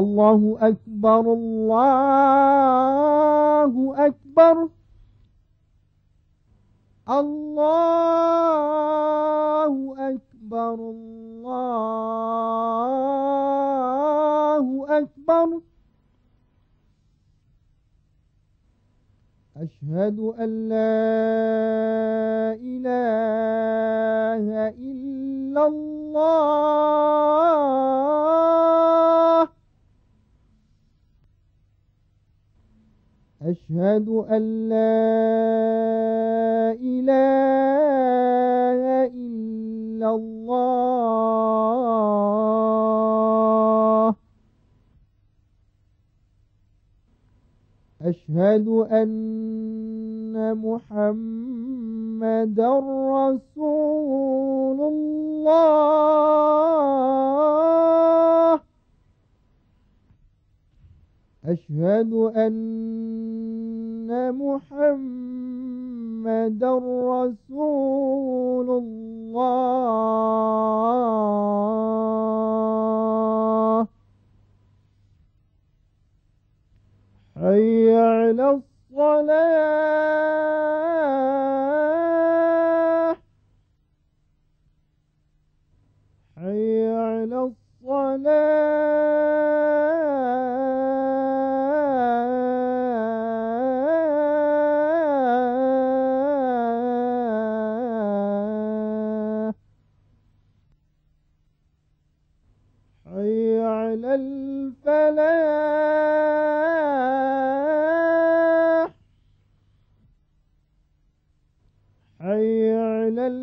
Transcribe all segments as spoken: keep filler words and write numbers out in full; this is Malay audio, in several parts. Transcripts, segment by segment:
Allahu Akbar, Allahu Akbar. Allahu Akbar, Allahu Akbar. Ashhadu an la ilaha illallah. Ashhadu an la ilaha illallah. Ashhadu anna Muhammadar Rasulullah. Ashhadu anna Muhammadar Rasulullah. Hayya 'alas salah. Hayya 'alas salah. Hayya 'alal falah. Hayya 'alal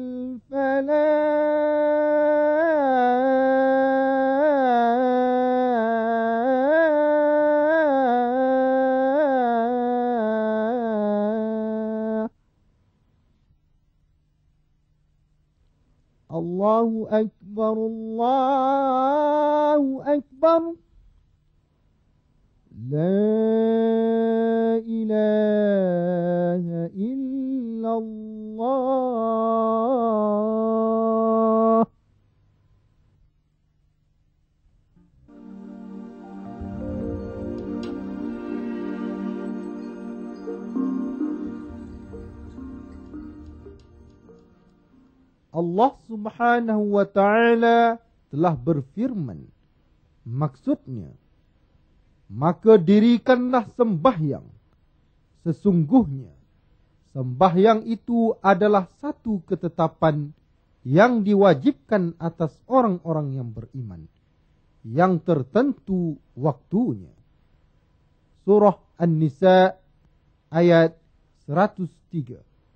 falah. Allahu Akbar, Allahu Akbar. La ilaha illallah. Allah Subhanahu wa ta'ala telah berfirman, maksudnya, maka dirikanlah sembahyang. Sesungguhnya, sembahyang itu adalah satu ketetapan yang diwajibkan atas orang-orang yang beriman, yang tertentu waktunya. Surah An-Nisa ayat seratus tiga.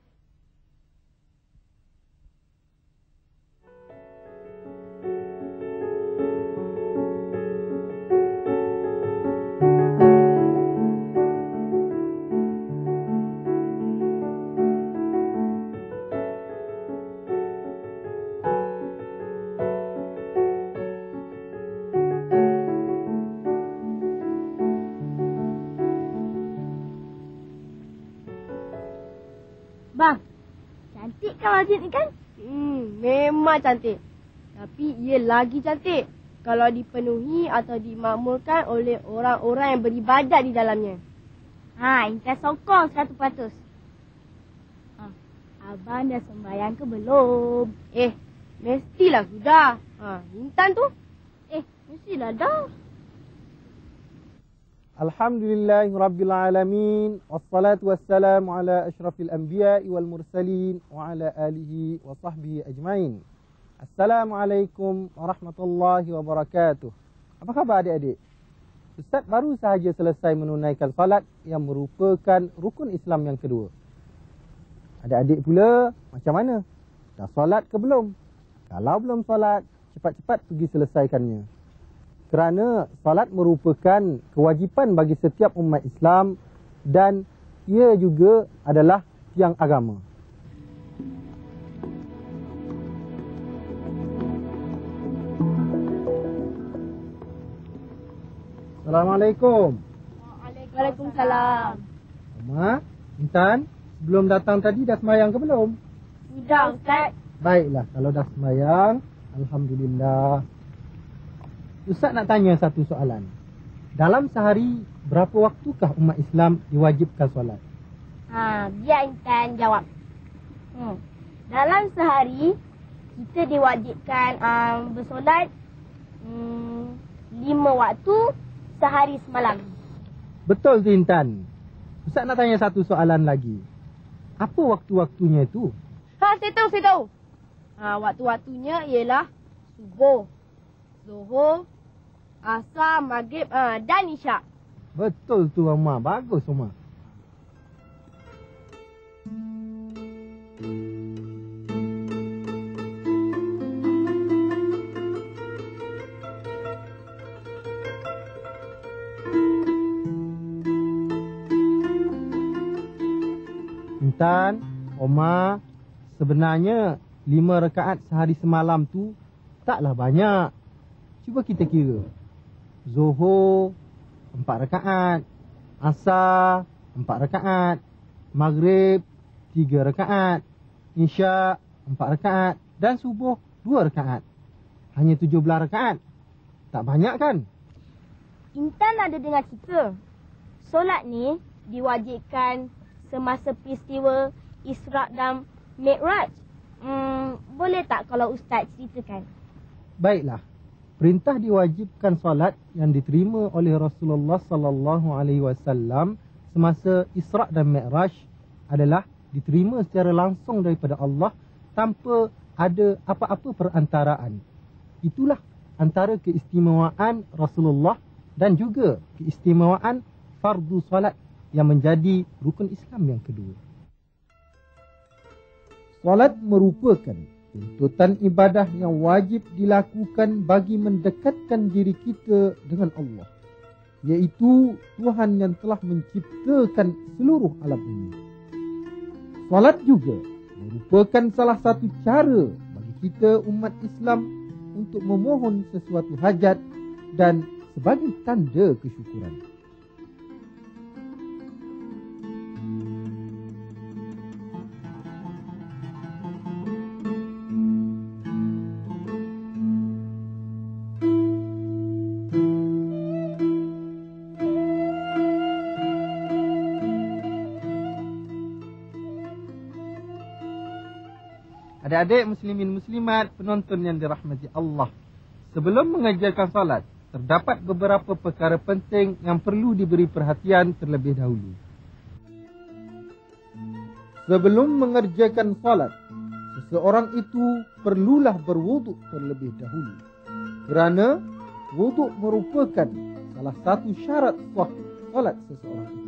Bang, cantik kan masjid ni kan? Hmm, memang cantik. Tapi ia lagi cantik kalau dipenuhi atau dimakmurkan oleh orang-orang yang beribadat di dalamnya. Ha, Intan sokong seratus peratus. Ha, abang dah sembahyang ke belum? Eh, mestilah sudah. Ha, Intan tu? Eh, mestilah dah. Alhamdulillahirrabbilalamin. Wassalatu wassalamu ala ashrafil anbiya'i wal mursalin wa ala alihi wa sahbihi ajmain. Assalamualaikum warahmatullahi wabarakatuh. Apa khabar adik-adik? Ustaz baru sahaja selesai menunaikan salat yang merupakan rukun Islam yang kedua. Adik-adik pula macam mana? Dah salat ke belum? Kalau belum salat, cepat-cepat pergi selesaikannya. Kerana salat merupakan kewajipan bagi setiap umat Islam dan ia juga adalah tiang agama. Assalamualaikum. Waalaikumsalam. Mama, Intan, belum datang tadi dah sembahyang ke belum? Sudah, Ustaz. Baiklah, kalau dah sembahyang, alhamdulillah. Ustaz nak tanya satu soalan. dalam sehari berapa waktukah umat Islam diwajibkan solat? Ha, biar Intan jawab. Hmm. Dalam sehari, kita diwajibkan um, bersolat um, lima waktu sehari semalam. Betul tu Intan. Ustaz nak tanya satu soalan lagi. Apa waktu-waktunya itu? Ha, saya tahu, saya tahu. Ha, waktu-waktunya ialah subuh, zuhur, asar, maghrib ha, dan isyak. Betul tu Omar. Bagus Omar. Intan, Omar, sebenarnya lima rakaat sehari semalam tu taklah banyak. Cuba kita kira. Zuhur, empat rakaat. Asar, empat rakaat. Maghrib, tiga rakaat. Isyak, empat rakaat. Dan subuh, dua rakaat. Hanya tujuh belas rakaat. Tak banyak kan? Intan ada dengar cerita. Solat ni diwajibkan semasa peristiwa Isra' dan Mi'raj. Hmm, boleh tak kalau Ustaz ceritakan? Baiklah. Perintah diwajibkan solat yang diterima oleh Rasulullah sallallahu alaihi wasallam semasa Isra' dan Mi'raj adalah diterima secara langsung daripada Allah tanpa ada apa-apa perantaraan. Itulah antara keistimewaan Rasulullah dan juga keistimewaan fardu solat yang menjadi rukun Islam yang kedua. Solat merupakan tuntutan ibadah yang wajib dilakukan bagi mendekatkan diri kita dengan Allah, iaitu Tuhan yang telah menciptakan seluruh alam ini. Solat juga merupakan salah satu cara bagi kita umat Islam untuk memohon sesuatu hajat dan sebagai tanda kesyukuran. Adik-adik muslimin muslimat, penonton yang dirahmati Allah. Sebelum mengajarkan salat, terdapat beberapa perkara penting yang perlu diberi perhatian terlebih dahulu. Sebelum mengerjakan salat, seseorang itu perlulah berwuduk terlebih dahulu. Kerana wuduk merupakan salah satu syarat sah salat seseorang itu.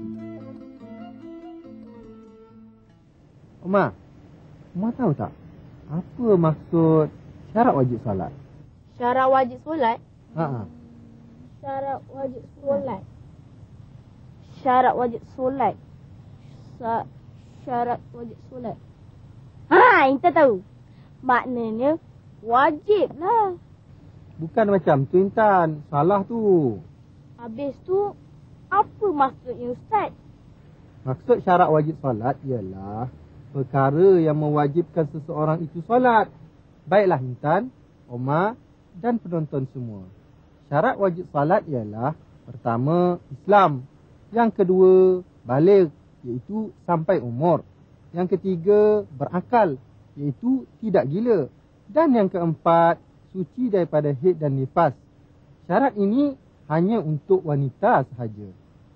Omar, Omar tahu tak? Apa maksud syarat wajib solat? Syarat wajib solat? Ha. Syarat wajib solat. Syarat wajib solat. Sa- syarat wajib solat. Ha, Intan tahu. Maknanya wajib lah. Bukan macam tu Intan. Salah tu. Habis tu, apa maksudnya Ustaz? Maksud syarat wajib solat ialah perkara yang mewajibkan seseorang itu solat. Baiklah Intan, Omar dan penonton semua. Syarat wajib solat ialah pertama, Islam. Yang kedua, baligh, iaitu sampai umur. Yang ketiga, berakal, iaitu tidak gila. Dan yang keempat, suci daripada haid dan nifas. Syarat ini hanya untuk wanita sahaja.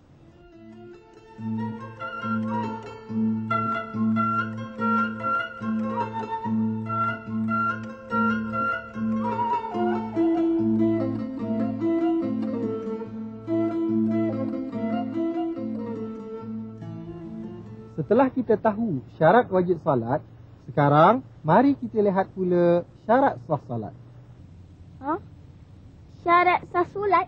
Setelah kita tahu syarat wajib salat, sekarang mari kita lihat pula syarat sah salat. Ha? Syarat sah solat?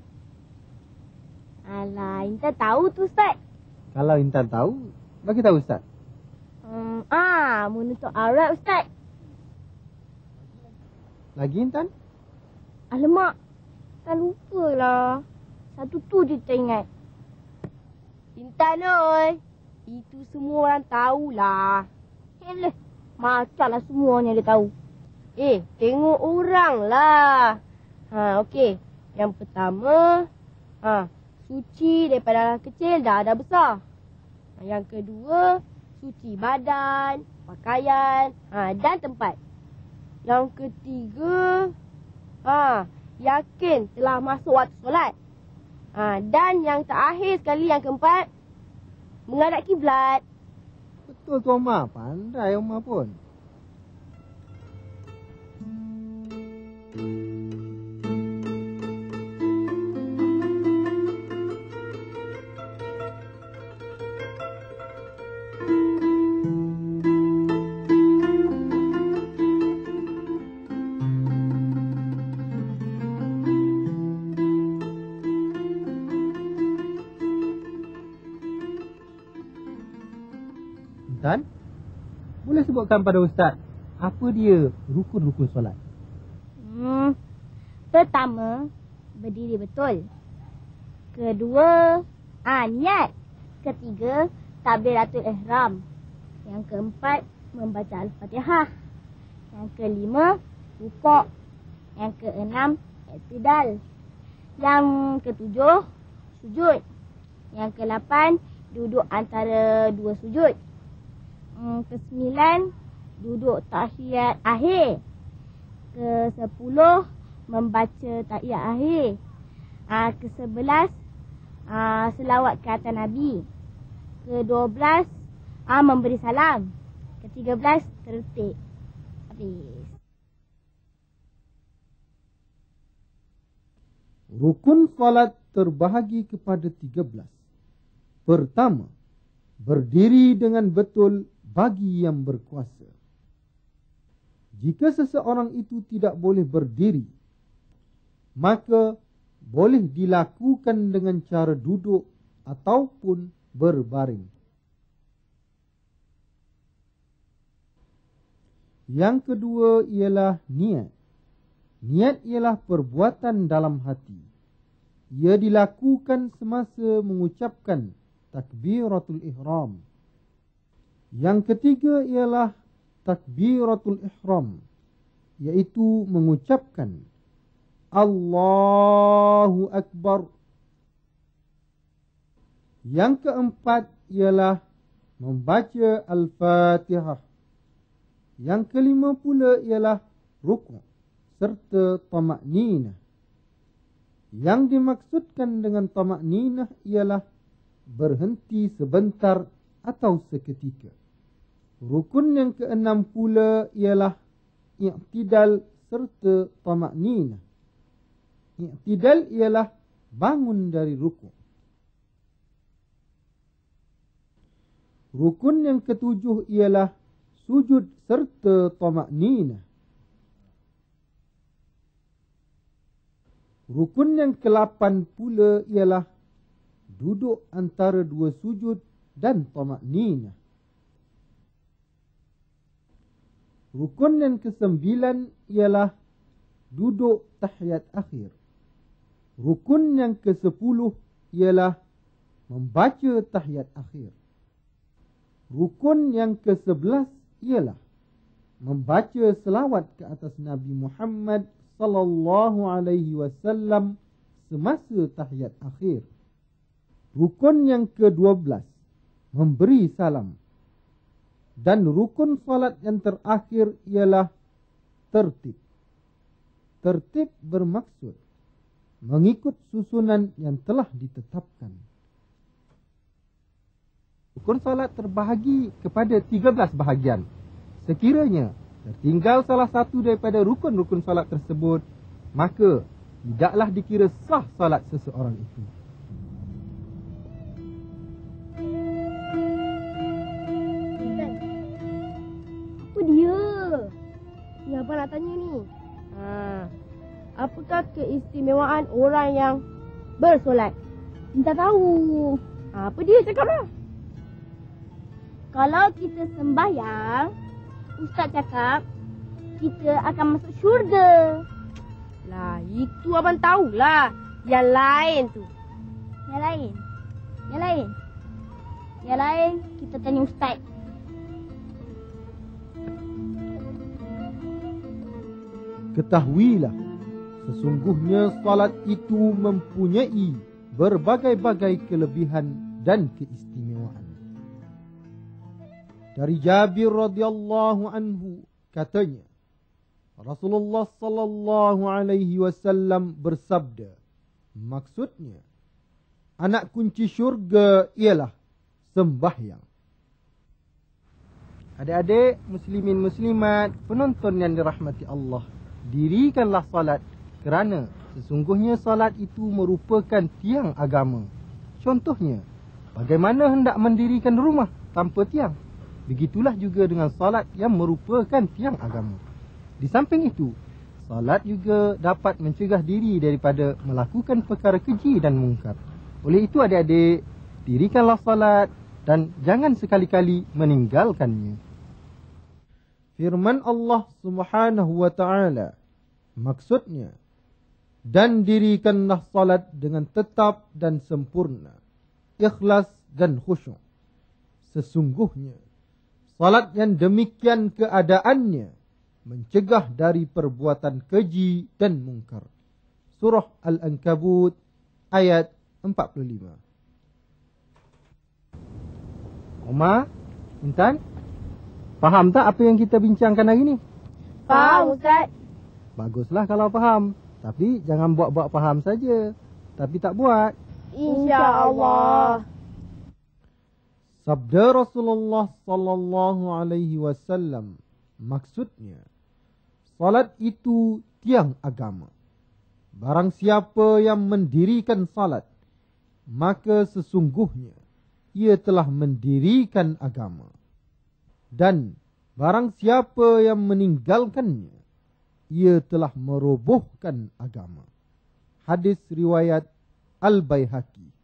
Alah, Intan tahu tu Ustaz. Kalau Intan tahu, bagi tahu Ustaz. Hmm, ah, menutup aurat Ustaz. Lagi Intan? Alamak, tak lupalah. Satu tu je tak ingat. Intan oi, itu semua orang tahulah. Eleh, macamlah semuanya dia tahu. Eh, tengok orang lah. Ha, okey. Yang pertama, ha, suci daripada kecil dah ada besar. Yang kedua, suci badan, pakaian ha, dan tempat. Yang ketiga, ha, yakin telah masuk waktu solat. Ha, dan yang terakhir sekali, yang keempat, menghadap kiblat. Betul Tuan Ma, pandai Umar pun. Intan, boleh sebutkan pada Ustaz, apa dia rukun-rukun solat? Hmm. Pertama, berdiri betul. Kedua, ah, niat. Ketiga, takbiratul ihram. Yang keempat, membaca Al-Fatihah. Yang kelima, rukuk. Yang keenam, i'tidal. Yang ketujuh, sujud. Yang kelapan, duduk antara dua sujud. Hmm, kesembilan, duduk tahiyat akhir. Kesepuluh, membaca tahiyat akhir. Ah, kesebelas, ah, selawat ke atas Nabi. Kedua belas, ah, memberi salam. Ketiga belas, tertib. Habis. Rukun solat terbahagi kepada tiga belas. Pertama, berdiri dengan betul bagi yang berkuasa. Jika seseorang itu tidak boleh berdiri, maka boleh dilakukan dengan cara duduk ataupun berbaring. Yang kedua ialah niat. Niat ialah perbuatan dalam hati. Ia dilakukan semasa mengucapkan takbiratul ihram. Yang ketiga ialah takbiratul ihram, iaitu mengucapkan Allahu Akbar. Yang keempat ialah membaca Al-Fatihah. Yang kelima pula ialah rukuk serta tamakninah. Yang dimaksudkan dengan tamakninah ialah berhenti sebentar atau seketika. Rukun yang keenam pula ialah i'tidal serta tamakninah. I'tidal ialah bangun dari rukuk. Rukun yang ketujuh ialah sujud serta tamakninah. Rukun yang kelapan pula ialah duduk antara dua sujud dan tamakninah. Rukun yang kesembilan ialah duduk tahiyat akhir. Rukun yang kesepuluh ialah membaca tahiyat akhir. Rukun yang kesebelas ialah membaca selawat ke atas Nabi Muhammad sallallahu alaihi wasallam semasa tahiyat akhir. Rukun yang kedua belas memberi salam. Dan rukun salat yang terakhir ialah tertib. Tertib bermaksud mengikut susunan yang telah ditetapkan. Rukun salat terbahagi kepada tiga belas bahagian. Sekiranya tertinggal salah satu daripada rukun-rukun salat tersebut, maka tidaklah dikira sah salat seseorang itu. Apa dia? Yang abang nak tanya ni. Ha, apakah keistimewaan orang yang bersolat? Minta tahu. Ha, apa dia cakaplah? Kalau kita sembahyang, Ustaz cakap kita akan masuk syurga. Lah, itu abang tahulah. Yang lain tu. Yang lain? Yang lain? Yang lain kita tanya Ustaz. Ketahuilah, sesungguhnya salat itu mempunyai berbagai-bagai kelebihan dan keistimewaan. Dari Jabir radhiyallahu anhu katanya, Rasulullah sallallahu alaihi wasallam bersabda, maksudnya anak kunci syurga ialah sembahyang. Adik-adik, muslimin muslimat, penonton yang dirahmati Allah, dirikanlah salat kerana sesungguhnya salat itu merupakan tiang agama. Contohnya, bagaimana hendak mendirikan rumah tanpa tiang? Begitulah juga dengan salat yang merupakan tiang agama. Di samping itu, salat juga dapat mencegah diri daripada melakukan perkara keji dan mungkar. Oleh itu adik-adik, dirikanlah salat dan jangan sekali-kali meninggalkannya. Firman Allah Subhanahu wa taala, maksudnya, dan dirikanlah salat dengan tetap dan sempurna, ikhlas dan khusyuk. Sesungguhnya salat yang demikian keadaannya mencegah dari perbuatan keji dan mungkar. Surah Al-Ankabut ayat empat puluh lima. Oma, Intan, faham tak apa yang kita bincangkan hari ni? Faham, Ustaz. Baguslah kalau faham. Tapi jangan buat-buat faham saja. Tapi tak buat. InsyaAllah. Sabda Rasulullah sallallahu alaihi wasallam, maksudnya, salat itu tiang agama. Barang siapa yang mendirikan salat, maka sesungguhnya ia telah mendirikan agama. Dan barang siapa yang meninggalkannya, ia telah merobohkan agama. Hadis riwayat Al-Baihaqi.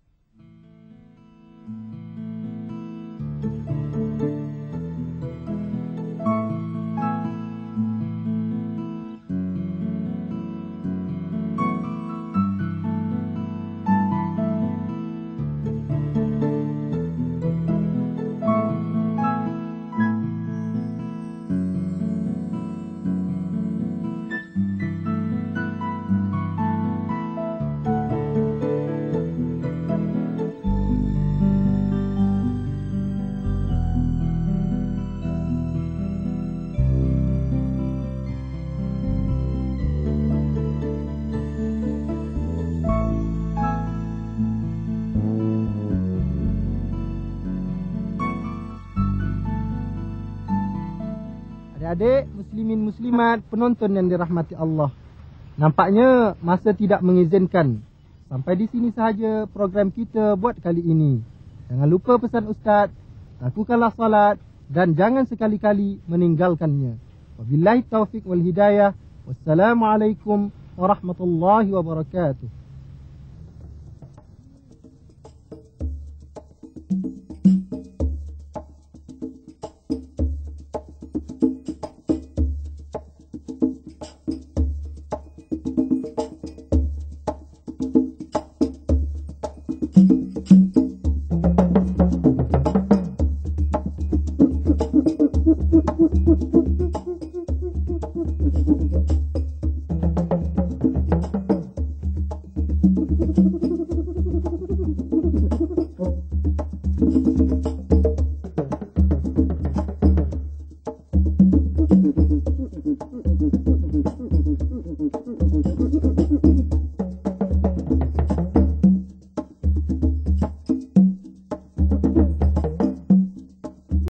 Adik-adik, muslimin muslimat, penonton yang dirahmati Allah. Nampaknya masa tidak mengizinkan. Sampai di sini sahaja program kita buat kali ini. Jangan lupa pesan Ustaz, lakukanlah salat dan jangan sekali-kali meninggalkannya. Wabillahi taufiq wal hidayah. Wassalamualaikum warahmatullahi wabarakatuh.